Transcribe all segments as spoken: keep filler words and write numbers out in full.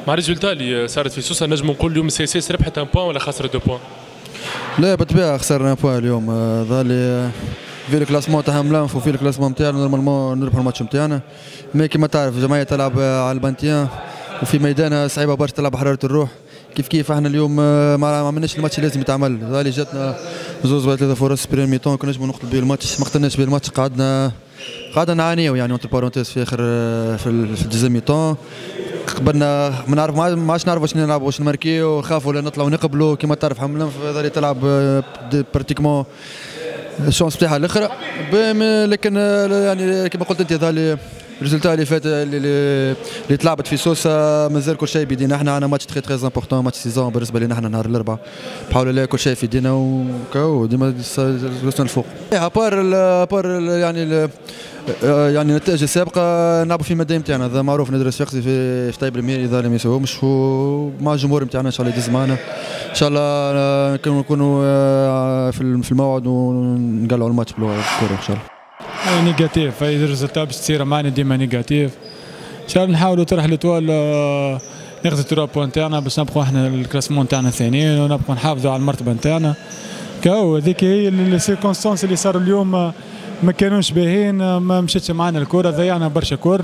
مع الريزولتا اللي صارت في سوسه نجم نقول اليوم سي اس اس ربحت ان بوان ولا خسرت دو بوان؟ لا بالطبيعه خسرنا بوان اليوم. ظالي في الكلاسمون تاعها ملانف وفي الكلاسمون نتاعنا نورمالمون نربحوا الماتش نتاعنا. مي كيما تعرف الجمعيه تلعب على البانتيان وفي ميدانها صعيبه برشا تلعب حراره الروح. كيف كيف احنا اليوم ما عملناش الماتش اللي لازم يتعمل. ظالي جاتنا زوز ولا ثلاثه فرص بريمي طون كنا نجموا نقتلوا به الماتش، ما قتلناش به الماتش. قعدنا قعدنا نعانيو يعني اونتر بارونتيز في اخر في الدوزيام مي طون. قبلنا ما نعرف ما عادش نعرف واش نلعبوا واش نماركيو، خافوا ولا نطلعوا نقبلوا. كيما تعرف حملان ظالي تلعب براتيكمون الشونس بتاعها الاخرى. لكن يعني كما قلت انت ظالي الريزولتا اللي فات اللي, اللي تلعبت في سوسه مازال كل شيء بيدينا. احنا عندنا ماتش تري تري امبورتون، ماتش سيزون بالنسبه لنا احنا نهار الاربعاء. بحول الله كل شيء في يدينا وكاو ديما وصلنا الفوق. ابار ابار يعني يعني النتائج السابقه نلعبوا في المدى نتاعنا، هذا معروف. ندرس فقسي في في طيب الميري ذا ما يسوهمش مع الجمهور نتاعنا ان شاء الله يدز معنا ان شاء الله نكونوا في الموعد ونقلعوا الماتش بالكره ان شاء الله. نيجاتيف اي ريزولتا باش تصير معنا ديما نيجاتيف. ان شاء الله نحاولوا تروح لتوال ناخذ التروا بوان تاعنا باش نبقوا احنا الكلاسمون تاعنا ثانيين ونبقوا نحافظوا على المرتبه نتاعنا. كاو هذيك هي السيركونستانس اللي صاروا اليوم ما كانوش باهين، ما مشيتش معنا الكره، ضيعنا برشا كور.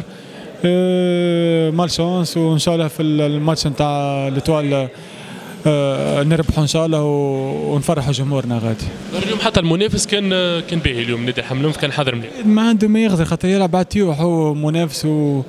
اه مال شانس وان شاء الله في الماتش نتاع لتوال آه نربحوا ان شاء الله ونفرحوا جمهورنا غادي. اليوم حتى المنافس كان كان باهي اليوم، نادي حملان كان حاضر مليح. ما عنده ما يغزر خاطر يلعب بعد تيوح، هو منافس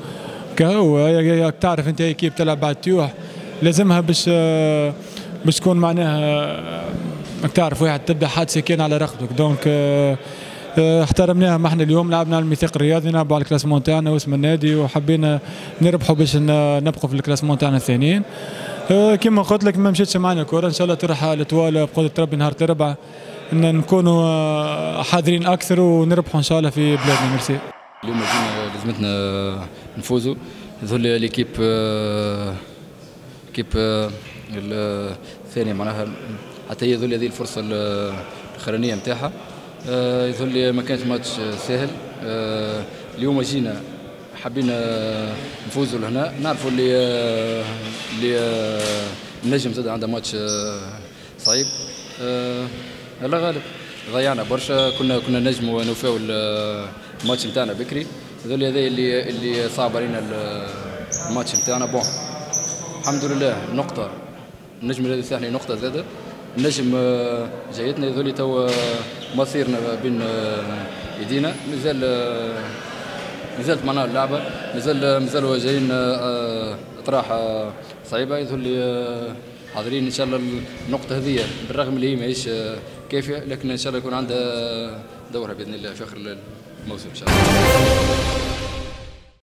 وكهو تعرف انت كيف تلعب بعد تيوح لازمها باش آه باش تكون معناها ماك تعرف واحد تبدا حادثه كان على رقبتك. دونك آه احترمناها. ما احنا اليوم لعبنا على الميثاق الرياضي، نلعبوا على الكلاسمون تاعنا واسم النادي وحبينا نربحوا باش نبقوا في الكلاسمون تاعنا الثانيين. أه كما قلت لك ما مشيتش معنا الكره، ان شاء الله تروح لطوال بقدره ربي نهار الاربعاء ان نكونوا حاضرين اكثر ونربحوا ان شاء الله في بلادنا. ميرسي. اليوم لازمتنا نفوزوا. يظهر لي ليكيب كيب الثانيه معناها حتى هي يظهر لي هذه الفرصه الاخرانيه نتاعها. يظهر لي ما كانش ماتش سهل. اليوم جينا حبينا نفوزوا لهنا، نعرفوا اللي اللي النجم زاد عنده ماتش صعيب. الله غالب ضيعنا برشا، كنا كنا نجموا نوفاو الماتش نتاعنا بكري. هذول هذا اللي اللي صعب علينا الماتش نتاعنا. بون الحمد لله نقطة، النجم الذي ساحني نقطة زادة. النجم جايتنا يذولي تو مصيرنا بين ايدينا. مازال مازالت معنا اللعبه، مازال مازالوا جايين اطراح صعيبه. يظهر لي حاضرين ان شاء الله النقطه هذه بالرغم اللي هي ماهيش كافيه، لكن ان شاء الله يكون عندها دورها باذن الله في اخر الموسم ان شاء الله.